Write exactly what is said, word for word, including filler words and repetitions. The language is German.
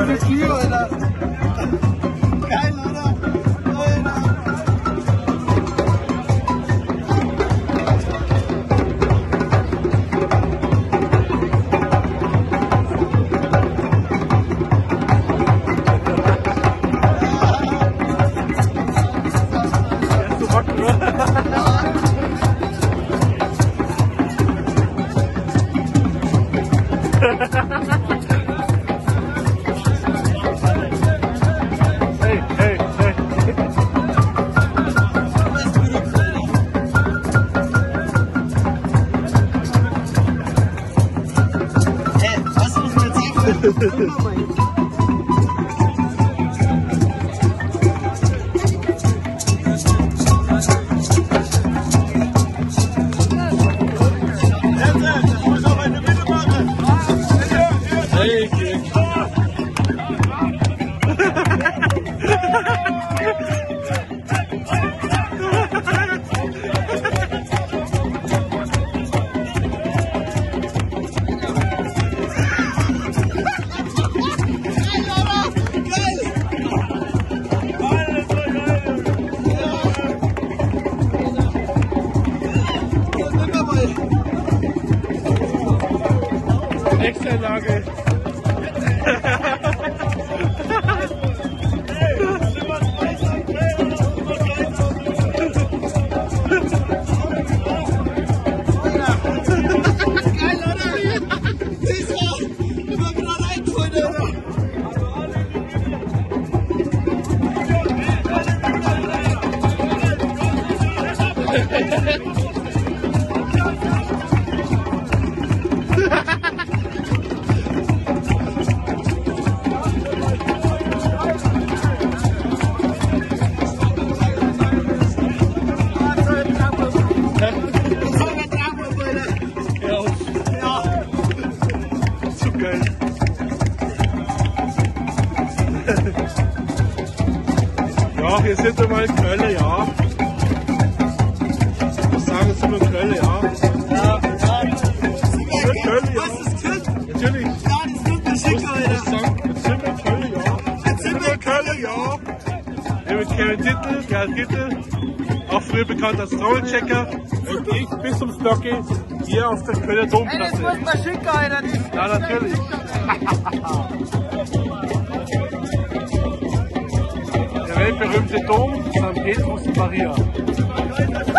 eine Tür, Alter. Geil, oder? Alter. Hey, hey, hey. Hey, was muss man jetzt sagen? Extra Lage. Ja, wir sind wir mal in Köln, ja. Was sagen Sie in Köln, ja? Ja, ja. In Köln, ja. Was ist Köln? Natürlich. Ja, das kommt der Schicker, Alter. Jetzt sind wir in Köln, ja. Jetzt sind wir in Köln, ja. Wir mit Kevin Dittel, Gerhard Dittel, auch früher bekannt als Trommelchecker. Und ich bis zum Stocky hier auf der Kölner Domplatte. Hey, das muss der Schicker, Alter. Ja, natürlich. Der weltberühmte Dom Sankt Petrus und Maria.